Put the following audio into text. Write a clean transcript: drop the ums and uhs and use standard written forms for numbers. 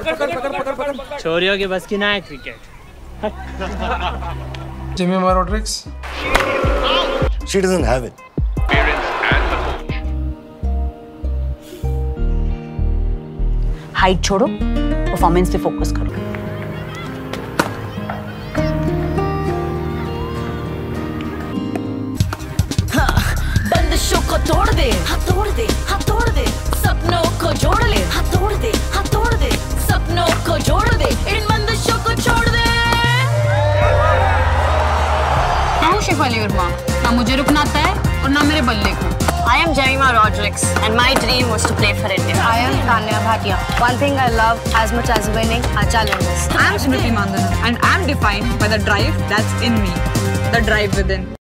छोरियों के बस की ना है cricket. Jimmy Rodriguez. She doesn't have it. Parents and the coach. Height छोड़ो, परफॉर्मेंस पे फोकस करो। बंदिशों को तोड़ दे, हाँ तोड़ दे, हाँ तोड़ दे, सपनों को जोड़ ले, हाँ तोड़ दे, हाँ तोड़ दे, सपनों को जोड़ दे, इन बंदिशों को छोड़ दे। मैं हूँ शेफाली वर्मा, ना मुझे रुकना आता है और ना मेरे बल्ले को। I am Jemima Rodriguez, and my dream was to play for India. I am Tanya Bhatia. One thing I love as much as winning are challenges. I am Smriti Mandana, and I am defined by the drive that's in me, the drive within.